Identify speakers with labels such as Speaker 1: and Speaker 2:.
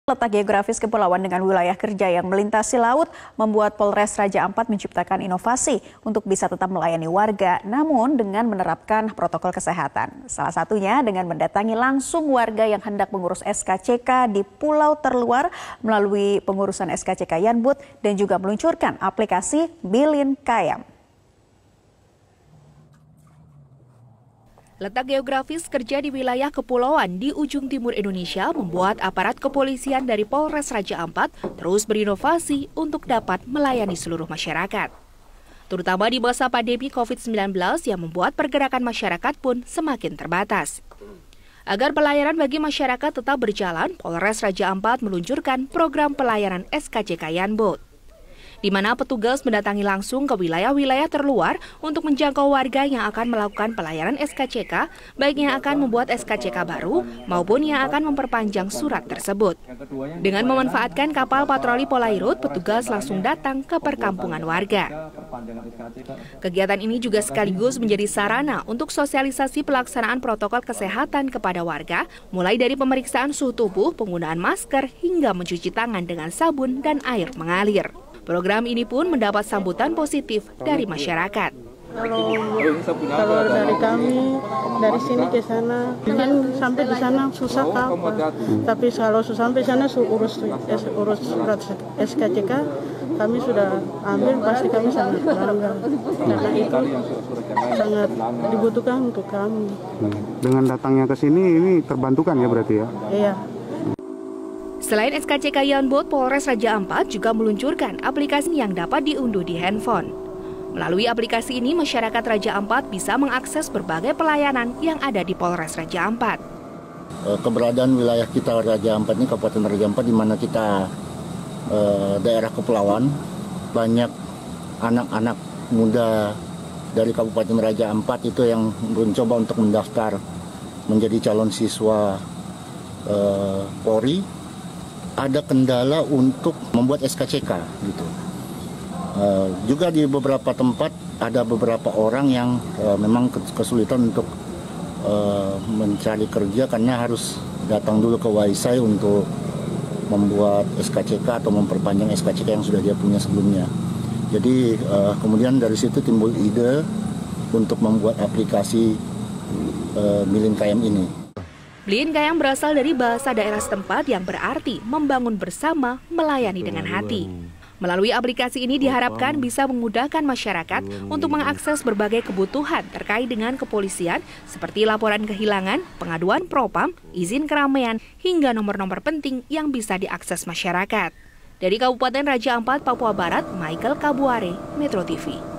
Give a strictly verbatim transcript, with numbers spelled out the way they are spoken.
Speaker 1: Letak geografis kepulauan dengan wilayah kerja yang melintasi laut membuat Polres Raja Ampat menciptakan inovasi untuk bisa tetap melayani warga, namun dengan menerapkan protokol kesehatan. Salah satunya dengan mendatangi langsung warga yang hendak mengurus S K C K di pulau terluar melalui pengurusan S K C K Yanbut dan juga meluncurkan aplikasi Bilin Kayam.
Speaker 2: Letak geografis kerja di wilayah kepulauan di ujung timur Indonesia membuat aparat kepolisian dari Polres Raja Ampat terus berinovasi untuk dapat melayani seluruh masyarakat. Terutama di masa pandemi COVID sembilan belas yang membuat pergerakan masyarakat pun semakin terbatas. Agar pelayanan bagi masyarakat tetap berjalan, Polres Raja Ampat meluncurkan program pelayanan S K C K Yanbut, di mana petugas mendatangi langsung ke wilayah-wilayah terluar untuk menjangkau warga yang akan melakukan pelayanan S K C K, baik yang akan membuat S K C K baru maupun yang akan memperpanjang surat tersebut. Dengan memanfaatkan kapal patroli Polairut, petugas langsung datang ke perkampungan warga. Kegiatan ini juga sekaligus menjadi sarana untuk sosialisasi pelaksanaan protokol kesehatan kepada warga, mulai dari pemeriksaan suhu tubuh, penggunaan masker, hingga mencuci tangan dengan sabun dan air mengalir. Program ini pun mendapat sambutan positif dari masyarakat.
Speaker 3: Kalau, kalau dari kami, dari sini ke sana, kan sampai di sana susah apa. Tapi kalau sampai sana urus urus surat S K C K, kami sudah ambil, pasti kami sangat bangga. Karena itu sangat dibutuhkan untuk kami.
Speaker 4: Dengan datangnya ke sini, ini terbantukan ya berarti ya?
Speaker 3: Iya.
Speaker 2: Selain S K C K Yanbut, Polres Raja Ampat juga meluncurkan aplikasi yang dapat diunduh di handphone. Melalui aplikasi ini, masyarakat Raja Ampat bisa mengakses berbagai pelayanan yang ada di Polres Raja Ampat.
Speaker 5: Keberadaan wilayah kita Raja Ampat ini, Kabupaten Raja Ampat, di mana kita eh, daerah kepulauan, banyak anak-anak muda dari Kabupaten Raja Ampat itu yang mencoba untuk mendaftar menjadi calon siswa eh, Polri. Ada kendala untuk membuat S K C K gitu. Uh, juga di beberapa tempat ada beberapa orang yang uh, memang kesulitan untuk uh, mencari kerja karena harus datang dulu ke Waisai untuk membuat S K C K atau memperpanjang S K C K yang sudah dia punya sebelumnya. Jadi uh, kemudian dari situ timbul ide untuk membuat aplikasi uh, Bilin Kayam ini.
Speaker 2: Bilin Kayam berasal dari bahasa daerah setempat yang berarti membangun bersama, melayani dengan hati. Melalui aplikasi ini diharapkan bisa memudahkan masyarakat untuk mengakses berbagai kebutuhan terkait dengan kepolisian seperti laporan kehilangan, pengaduan propam, izin keramaian, hingga nomor-nomor penting yang bisa diakses masyarakat. Dari Kabupaten Raja Ampat, Papua Barat, Michael Kabuare, Metro T V.